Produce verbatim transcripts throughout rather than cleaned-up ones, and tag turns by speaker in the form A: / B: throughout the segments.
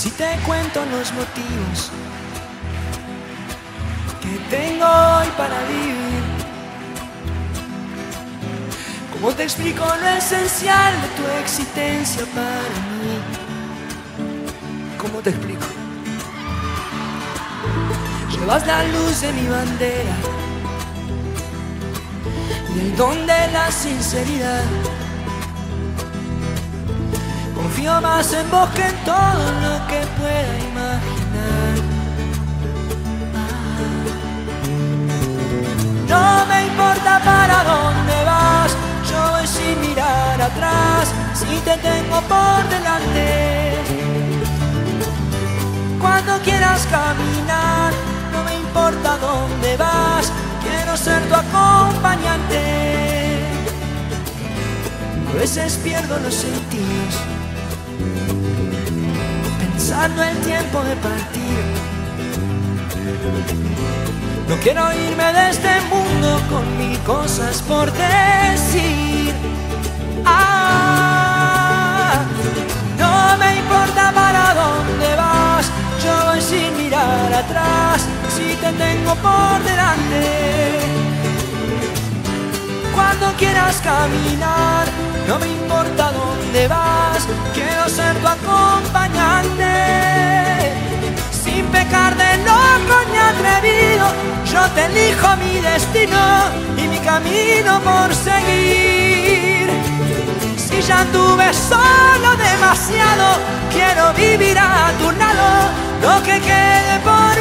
A: Si te cuento los motivos que tengo hoy para vivir, ¿cómo te explico lo esencial de tu existencia para mí? ¿Cómo te explico? Llevas la luz de mi bandera y el don de la sinceridad. Confío más en vos que en todo lo que pueda imaginar. No me importa para dónde vas, yo voy sin mirar atrás, si te tengo por delante. Cuando quieras caminar, no me importa dónde vas, quiero ser tu acompañante. A veces pierdo los sentidos pensando el tiempo de partir. No quiero irme de este mundo con mil cosas por decir. Ah, no me importa para dónde vas, yo voy sin mirar atrás, si te tengo por delante. Cuando quieras caminar, no me importa dónde vas, quiero ser tu acompañante. Sin pecar de loco ni atrevido, yo te elijo mi destino y mi camino por seguir. Si ya anduve solo demasiado, quiero vivir a tu lado lo que quede por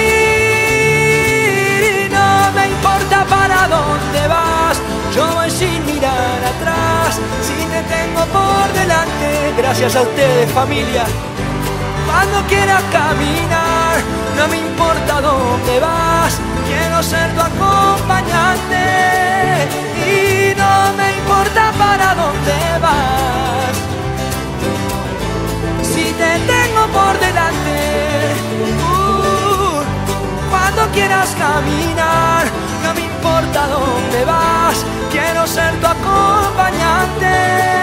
A: vivir. No me importa para dónde vas, yo voy sin mirar atrás, si te tengo por delante. Gracias a ustedes, familia. Cuando quieras caminar, no me importa dónde vas, quiero ser tu acompañante. Y no me importa para dónde vas, si te tengo por delante. uh, Cuando quieras caminar, no me importa dónde vas, quiero ser tu acompañante.